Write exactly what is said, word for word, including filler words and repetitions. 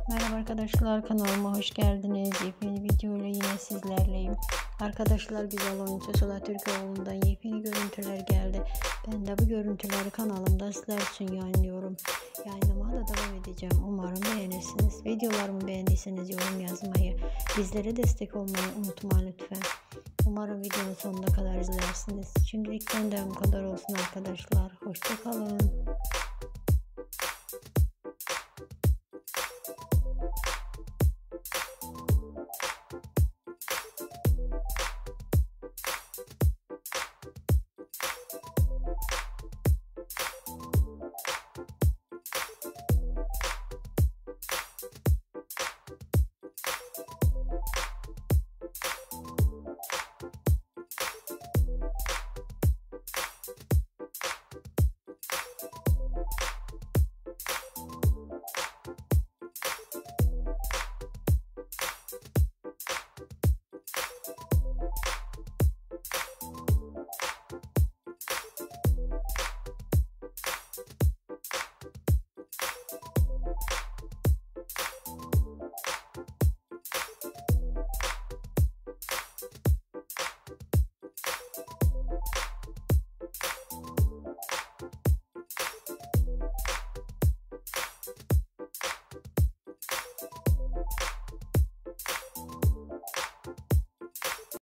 Merhaba arkadaşlar, kanalıma hoş geldiniz. Yepyeni video ile yine sizlerleyim. Arkadaşlar, güzel oyuncu Sıla Türkoglu'ndan yepyeni görüntüler geldi. Ben de bu görüntüleri kanalımda sizler için yayınlıyorum. Yayınlamaya da devam edeceğim. Umarım beğenirsiniz. Videolarımı beğendiyseniz yorum yazmayı, bizlere destek olmayı unutmayın lütfen. Umarım videonun sonuna kadar izlersiniz. Şimdilik benden bu kadar olsun arkadaşlar. Hoşça kalın.